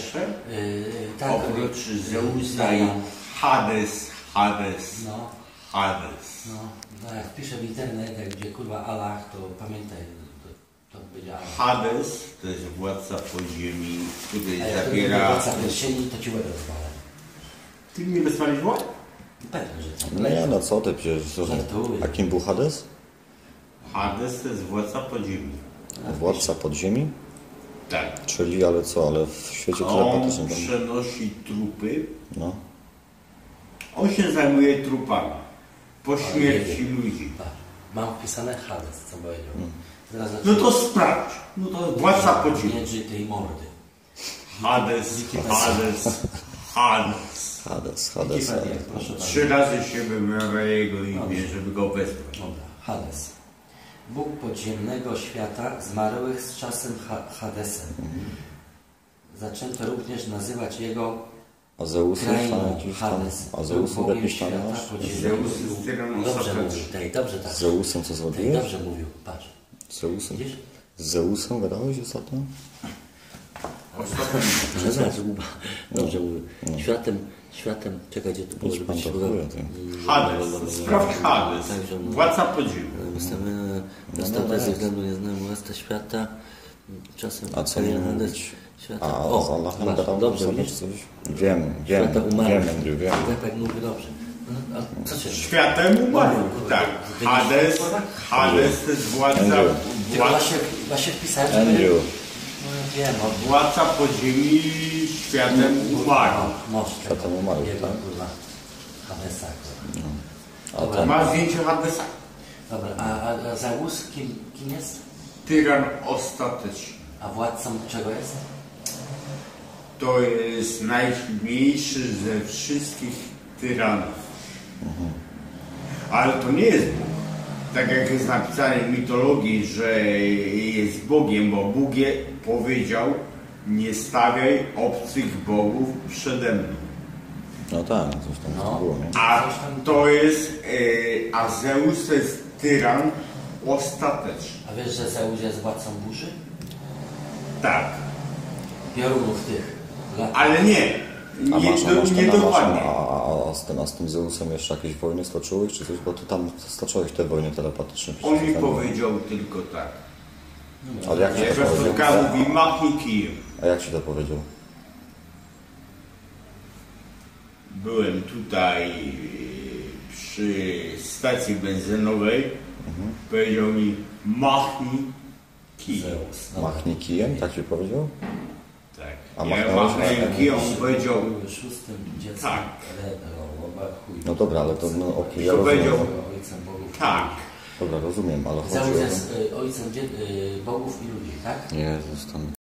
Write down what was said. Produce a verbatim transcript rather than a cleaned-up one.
jeszcze? Yy, tak, Oprócz Zeusa yy, i Hades, Hades, no, Hades. no, no, jak wpiszę w internet, gdzie kurwa Allah, to pamiętaj, to, to będzie Allah. Hades to jest władca podziemi, który A jak zabiera... władca pierścieni, to ci łeb rozwalę. Ty mi rozwalisz łeb? Pewnie, że tak. No nie, no co ty przecież. Żartuję. A kim był Hades? Hades to jest władca podziemi. Władca podziemi? Tak. Czyli, ale co, ale w świecie On telepatycznym. przenosi trupy. No. On się zajmuje trupami. Po śmierci ludzi. Tak. Mam wpisane Hades, co powiedział. Hmm. Teraz No to sprawdź. No to władca podziemi. Nie dży tej mordy. Hades, Hades, Hades. Hades, Hades. Wikipedia, proszę bardzo. Trzy razy się wymawia jego imię, żeby go wezwać. Dobra, Hades. Bóg podziemnego świata, zmarłych z czasem ha Hadesem. Zaczęto również nazywać jego A Zeusy krainą tam jakiś tam. Hades. A Był Zeusów Bogiem jakiś tam świata masz? podziemnego. Zeus jest tyranem Dobrze ostatecznym. mówił, tej, dobrze tak. Z Zeusem co Tej zrobiłeś? dobrze mówił, patrz. Z Zeusem? Widzisz? Z Zeusem gadałeś ostatnio? Ostatnio. Że znaczy, dobrze mówił. Światem, światem, czekaj, gdzie tu było, Idź żeby pan ci to chuja, ty. Hades. Sprawdź Hades. Władca podziemi. Wystawione no, statuę no, ze no. względu nieznanego władca świata. Czasem A co nie Hades mówić? świata. A O, z Allahem zobacz, gadał dobrze, sobie widzisz? czy coś? Wiem, wiem, Świata umarłych. wiem, Andrew, wiem. Ja tak mówię dobrze. No, a co się Światem umarłych. Tak. Hades, Hades to jest władca... Andrew. Władca, Właśnie, właśnie wpisałem, żeby... Andrew, No ja wiem, o... władca podziemi światem umarłych. Może Światem umarłych, Jego, tak? kurwa, Hadesa, kurwa. A Dobra, ten, Ma zdjęcie Hadesa. dobra, a, a, a Zeus kim, kim jest? Tyran ostateczny. A władcą czego jest? To jest najsilniejszy ze wszystkich tyranów. Ale to nie jest Bóg. Tak jak jest napisane w mitologii, że jest Bogiem, bo Bóg je powiedział: nie stawiaj obcych bogów przede mną. no tak, coś tam No. było, nie? A to jest, e, a Zeus to jest tyran ostateczny. A wiesz, że Zeus jest władcą burzy? Tak, Piorunów tych. lat. ale nie. A Nie, masz, a do, masz, nie ten, a, masz dokładnie. a, a, z tym, a z tym Zeusem jeszcze jakieś wojny stoczyłeś, czy coś? Bo ty tam stoczyłeś te wojny telepatyczne. On mi przecież tam było. powiedział tylko tak. Ale jak ci to Jak powiedział? spotkał, mówi: machnij kijem. A jak ci to powiedział? Byłem tutaj przy stacji benzynowej. Mhm. Powiedział mi: machnij kijem. Zeus. No. Machnij kijem, tak ci powiedział? Tak. A Ja machnąłeś? machnąłem kijem, on powiedział: Szóstym dzieckiem. Tak. Łoba, chuj. No dobra, ale to no okej, ja Co rozumiem. powiedział? Ojcem bogów. tak. Dobra, rozumiem, ale chodzi Zeus o... jest y, ojcem dzie- y, bogów i ludzi, tak? Jezus, tam